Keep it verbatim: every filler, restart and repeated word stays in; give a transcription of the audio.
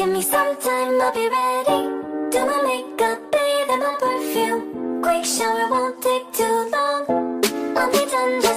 Give me some time, I'll be ready. Do my makeup, bathe in my perfume. Quick shower won't take too long. I'll be done just